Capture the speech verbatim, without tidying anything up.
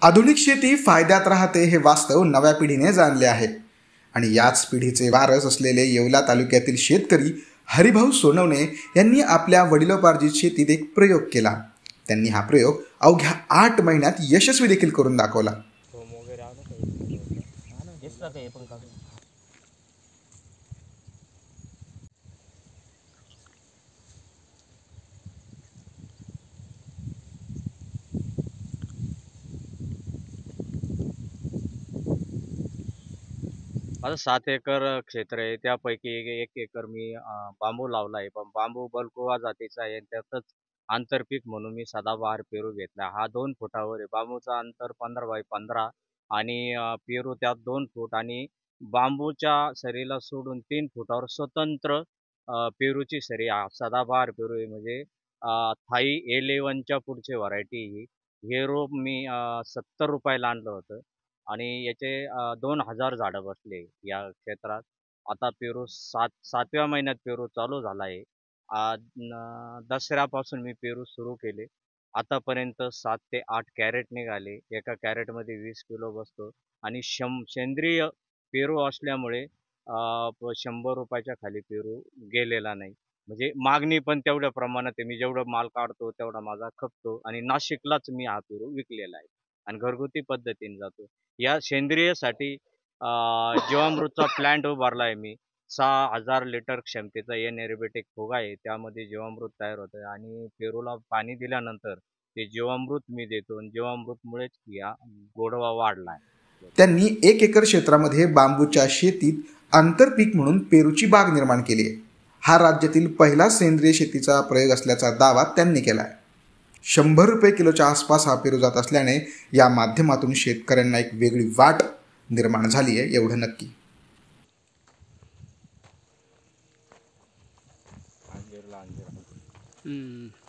आधुनिक शेती फायद्यात राहते हे वास्तव नव्या पिढीने जाणले आहे आणि याच पिढीचे वारस असलेले येवला तालुक्यातील शेतकरी हरिभाऊ सोनवणे यांनी आपल्या वडिलोपार्जित शेतीत एक प्रयोग केला। त्यांनी हा प्रयोग अवघ्या आठ महिन्यात यशस्वी देखील करून दाखवला। माझं सात एकर क्षेत्र आहे, त्यापैकी एक एकर मी बांबू लावला आहे, पण बांबू बल्कोवा जातीचा आहे। त्यातच आंतरपीक म्हणून मी सदाबहार पेरू घेतला। हा दोन फुटावर आहे। बांबूचा अंतर पंधरा बाय पंधरा आणि पेरू त्यात दोन फूट आणि बांबूच्या सरीला सोडून तीन फुटावर स्वतंत्र पेरूची सरी सदाबहार पेरू आहे। म्हणजे थाई एलेवनच्या पुढचे व्हरायटी ही हे रोप मी सत्तर रुपयाला आणलं होतं आणि याचे दोन हजार झाडं बसले या क्षेत्रात। आता पेरू सात सातव्या महिन्यात पेरू चालू झाला आहे। आज दसऱ्यापासून मी पेरू सुरू केले। आतापर्यंत सात ते आठ कॅरेट निघाले। एका कॅरेटमध्ये वीस किलो बसतो आणि शं सेंद्रिय पेरू असल्यामुळे शंभर रुपयाच्या खाली पेरू गेलेला नाही। म्हणजे मागणी पण तेवढ्या प्रमाणात आहे। मी जेवढं माल काढतो तेवढा माझा खपतो आणि नाशिकलाच मी हा पेरू विकलेला आहे आणि घरगुती पद्धतीने जातो। या सेंद्रियसाठी जीवामृतचा प्लांट उभारला आहे मी। सहा हजार लिटर क्षमतेचा एनएरोबिटिक फुगा आहे, त्यामध्ये जीवामृत तयार होतं आणि पेरूला पाणी दिल्यानंतर ते जीवामृत मी देतो आणि जीवामृतमुळेच या गोडवा वाढला आहे। त्यांनी एक एकर क्षेत्रामध्ये बांबूच्या शेतीत आंतरपीक म्हणून पेरूची बाग निर्माण केली आहे। हा राज्यातील पहिला सेंद्रिय शेतीचा प्रयोग असल्याचा दावा त्यांनी केला आहे। शंभर रुपये किलोच्या आसपास हा पेरू जात असल्याने या माध्यमातून शेतकऱ्यांना एक वेगळी वाट निर्माण झाली आहे एवढं नक्की। हम्म